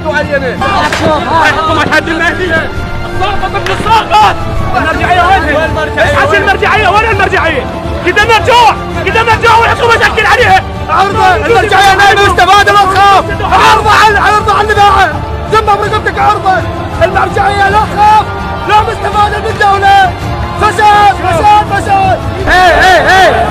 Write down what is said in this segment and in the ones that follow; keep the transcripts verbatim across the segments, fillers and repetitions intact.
معينة. هاي حكومة حد المهدية. الساقط ابن الساقط. المرجعية وينها؟ ايش المرجعية؟ وين المرجعية؟ كده مرجوع، كده مرجوع والحكومة تأكد عليها. عرضة المرجعية نايمة مستفادة ما تخاف. عرضة على عرضة على النباعة. ذمة برقبتك عرضة. المرجعية لا تخاف، لا مستفادة من الدولة. فساد فساد فساد. ايه ايه ايه.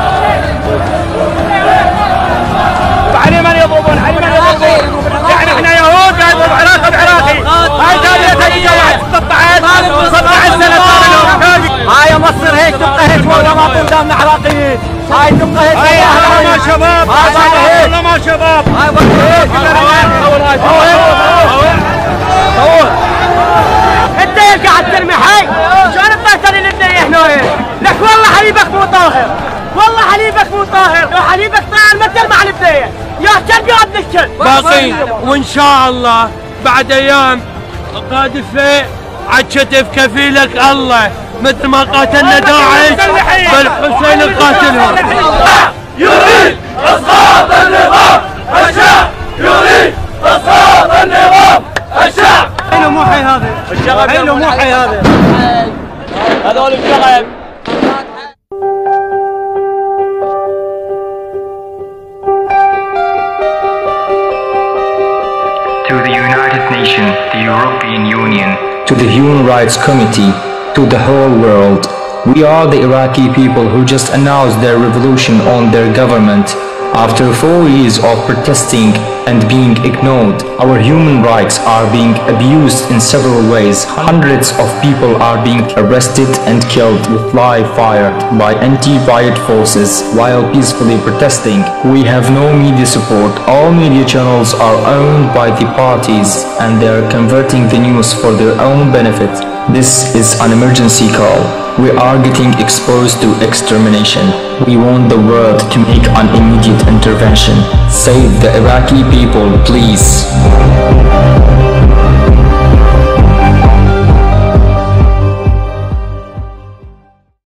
علي من يضربون، علي من يضربون. يعني احنا يهود لا يضرب عراقي بعراقي. هاي ثانية هاي جوعت ستة عشر سنة صار. هاي مصر هيك تبقى هيك والله ما قدامنا عراقيين. هاي تبقى هيك. هاي والله ما شباب. هاي والله ما شباب. هاي والله هيك. هو هيك. هو انت هيك قاعد ترمي حي. شلون بتقتل الاثنين هنا؟ لك والله حليبك مو طاهر. والله حليبك مو طاهر. لو حليبك طاهر ما ترمى على الاثنين. يا كلب يا ابن الكلب. باقي وان شاء الله بعد ايام قادفه على كتف كفيلك الله مثل ما قاتلنا داعش بالحسين نقاتلهم. يريد اسقاط النظام الشعب يريد اسقاط النظام الشعب. حلو مو حي هذا. حلو مو حي هذا. هذول الشغب. To the United Nations, the European Union, to the Human Rights Committee, to the whole world. We are the Iraqi people who just announced their revolution on their government. After four years of protesting and being ignored, our human rights are being abused in several ways. Hundreds of people are being arrested and killed with live fire by anti-riot forces while peacefully protesting. We have no media support. All media channels are owned by the parties and they are converting the news for their own benefit. This is an emergency call. We are getting exposed to extermination. We want the world to make an immediate intervention. Save the Iraqi people, please.